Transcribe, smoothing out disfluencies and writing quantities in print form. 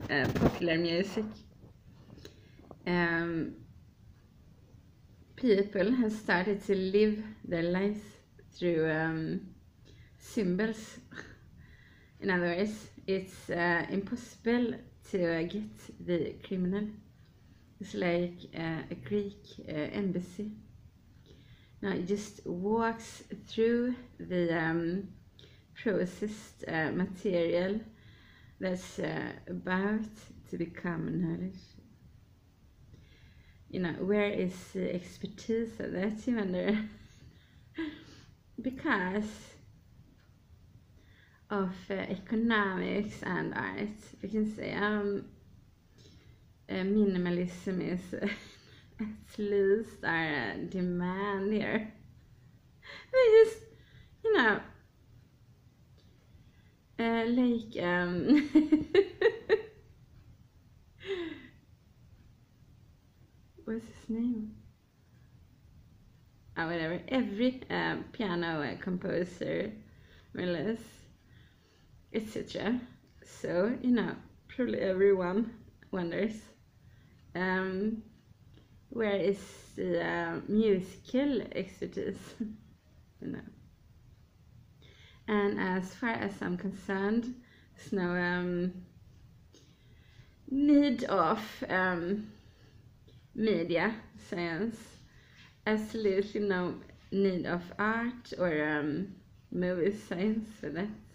popular music. People have started to live their lives through symbols. In other words, it's impossible to get the criminal. It's like a Greek embassy. Now it just walks through the processed material that's about to become knowledge. You know, where is the expertise of that, you wonder? Because of economics and art, we can say minimalism is at least our demand here. We just, you know, what's his name? Oh, whatever. Every piano composer, more or less, etc. So, you know, probably everyone wonders, where is the musical expertise? You know. And as far as I'm concerned, there's no need of media science, absolutely no need of art or movie science for that.